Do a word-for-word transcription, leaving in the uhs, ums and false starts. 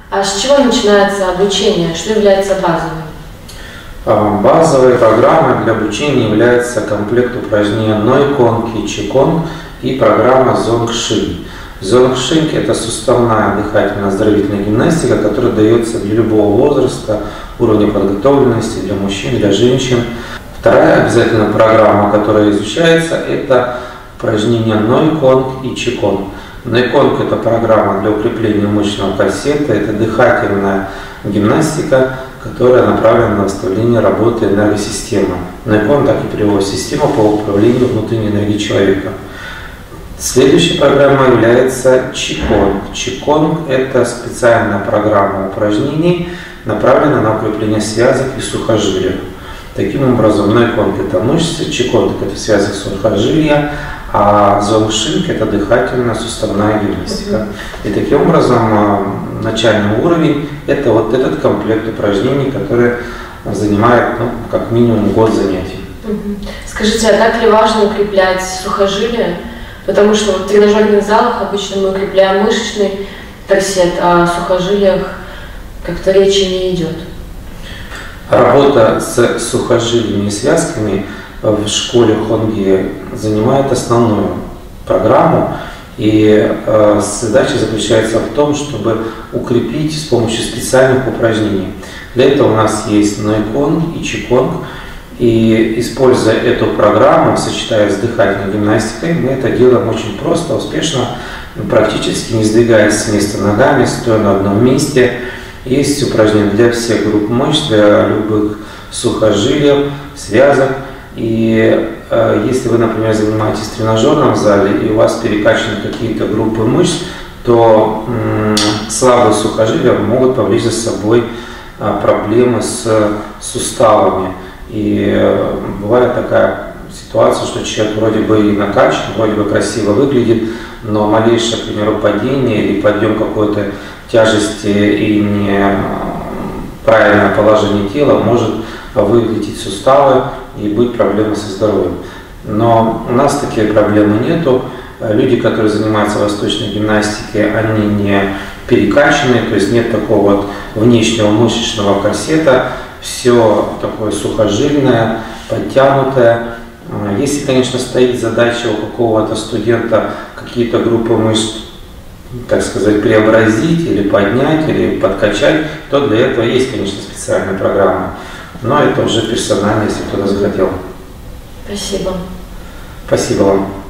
А с чего начинается обучение? Что является базовым? Базовой программой для обучения является комплект упражнений Нойконг и Чиконг и программа Зонгши. Зонгши – это суставная дыхательная оздоровительная гимнастика, которая дается для любого возраста, уровня подготовленности, для мужчин, для женщин. Вторая обязательная программа, которая изучается, это упражнения Нойконг и Чиконг. Нойконг – это программа для укрепления мышечного корсета, это дыхательная гимнастика, которая направлена на восстановление работы энергосистемы. Нойконг так и переводит систему по управлению внутренней энергией человека. Следующая программа является Чиконг. Чиконг – это специальная программа упражнений, направленная на укрепление связок и сухожилия. Таким образом, Нойконг – это мышцы, Чиконг – это связок сухожилия, а Зонгши – это дыхательная суставная гимнастика. И таким образом, начальный уровень – это вот этот комплект упражнений, который занимает ну, как минимум год занятий. Скажите, а так ли важно укреплять сухожилия? Потому что в тренажерных залах обычно мы укрепляем мышечный корсет, а о сухожилиях как-то речи не идет. Работа с сухожилиями и связками в школе Хонги занимает основную программу, и э, задача заключается в том, чтобы укрепить с помощью специальных упражнений. Для этого у нас есть Нойконг и Чиконг, и используя эту программу, сочетая с дыхательной гимнастикой, мы это делаем очень просто, успешно, практически не сдвигаясь с места ногами, стоя на одном месте. Есть упражнения для всех групп мышц, для любых сухожилий, связок. И э, если вы, например, занимаетесь в тренажерном зале и у вас перекачаны какие-то группы мышц, то м, слабые сухожилия могут повлечь за собой э, проблемы с суставами. И э, бывает такая ситуация, что человек вроде бы и накачан, вроде бы красиво выглядит, но малейшее, к примеру, падение или подъем какой-то тяжести и неправильное положение тела может вылететь суставы и быть проблемы со здоровьем. Но у нас такие проблемы нету. Люди, которые занимаются восточной гимнастикой, они не перекачаны, то есть нет такого вот внешнего мышечного корсета, все такое сухожильное, подтянутое. Если, конечно, стоит задача у какого-то студента какие-то группы мышц, так сказать, преобразить или поднять, или подкачать, то для этого есть, конечно, специальная программа. Но это уже персонально, если кто-то захотел. Спасибо. Спасибо вам.